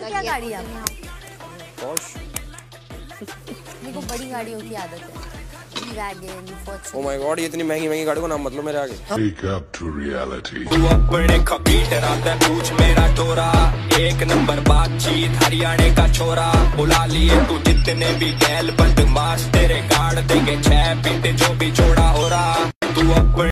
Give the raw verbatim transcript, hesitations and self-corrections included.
क्या गाड़ी है आपकी? पॉश। मेरे को बड़ी गाड़ियों की आदत है। Oh my God, ये इतनी महंगी महंगी गाड़ी को नाम मतलब मेरे आगे। Wake up to reality. तू अपने कंप्यूटर आता पूछ मेरा टोरा, एक नंबर बातचीत हरियाणा का छोरा, बुला लिए तू जितने भी गैल बदमाश, तेरे गाड़ देंगे छह पीटे जो भी छोड़ा हो रहा। तू अपने